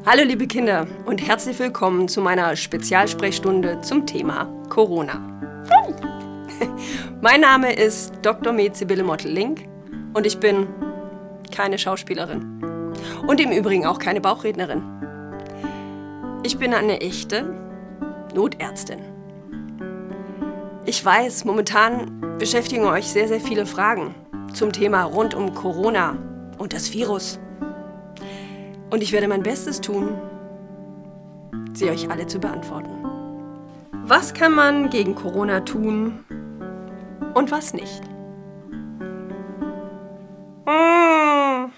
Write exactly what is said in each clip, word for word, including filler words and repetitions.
Hallo liebe Kinder und herzlich willkommen zu meiner Spezialsprechstunde zum Thema Corona. Mein Name ist Doktor Med Sibylle Mottl-Link und ich bin keine Schauspielerin und im Übrigen auch keine Bauchrednerin. Ich bin eine echte Notärztin. Ich weiß, momentan beschäftigen euch sehr, sehr viele Fragen zum Thema rund um Corona und das Virus. Und ich werde mein Bestes tun, sie euch alle zu beantworten. Was kann man gegen Corona tun und was nicht? Mm.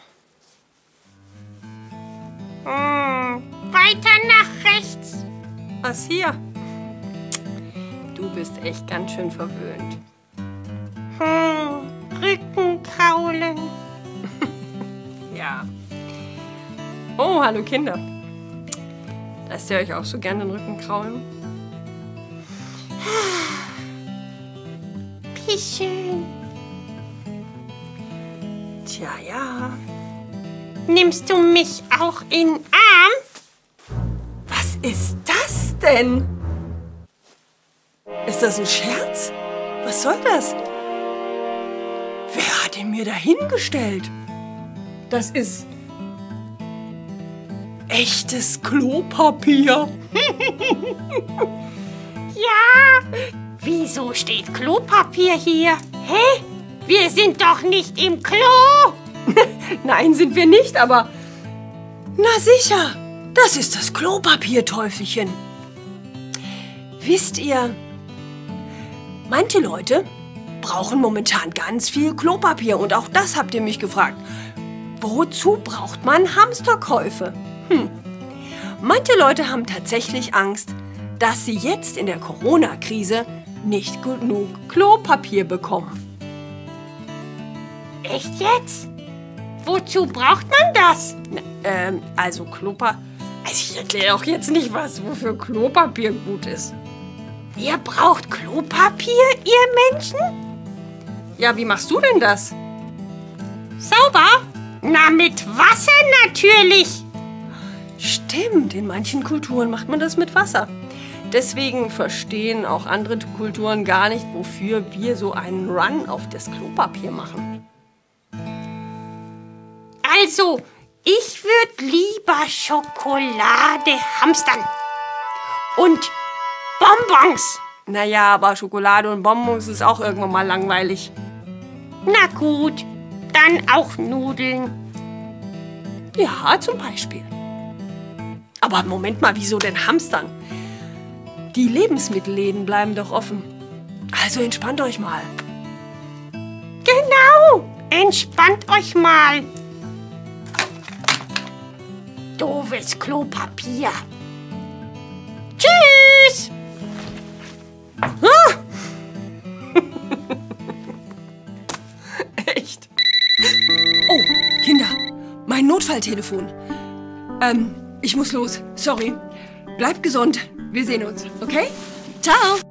Mm. Weiter nach rechts. Was hier? Du bist echt ganz schön verwöhnt. Hm. Rückenkraulen. Ja. Oh, hallo Kinder. Lasst ihr euch auch so gerne den Rücken kraulen? Wie schön. Tja, ja. Nimmst du mich auch in den Arm? Was ist das denn? Ist das ein Scherz? Was soll das? Wer hat ihn mir da hingestellt? Das ist echtes Klopapier. Ja. Wieso steht Klopapier hier? Hä? Wir sind doch nicht im Klo. Nein, sind wir nicht, aber... Na sicher, das ist das Klopapierteufelchen. Wisst ihr, manche Leute brauchen momentan ganz viel Klopapier. Und auch das habt ihr mich gefragt. Wozu braucht man Hamsterkäufe? Hm. Manche Leute haben tatsächlich Angst, dass sie jetzt in der Corona-Krise nicht genug Klopapier bekommen. Echt jetzt? Wozu braucht man das? Na, ähm, also Klopapier... Also ich erkläre auch jetzt nicht, was wofür Klopapier gut ist. Ihr braucht Klopapier, ihr Menschen? Ja, wie machst du denn das? Sauber? Na, mit Wasser natürlich. Stimmt, in manchen Kulturen macht man das mit Wasser. Deswegen verstehen auch andere Kulturen gar nicht, wofür wir so einen Run auf das Klopapier machen. Also, ich würde lieber Schokolade hamstern. Und Bonbons. Naja, aber Schokolade und Bonbons ist auch irgendwann mal langweilig. Na gut, dann auch Nudeln. Ja, zum Beispiel. Aber Moment mal, wieso denn hamstern? Die Lebensmittelläden bleiben doch offen. Also entspannt euch mal. Genau, entspannt euch mal. Doofes Klopapier. Tschüss. Ah! Echt? Oh, Kinder, mein Notfalltelefon. Ähm, ich muss los. Sorry. Bleibt gesund. Wir sehen uns, okay? Ciao.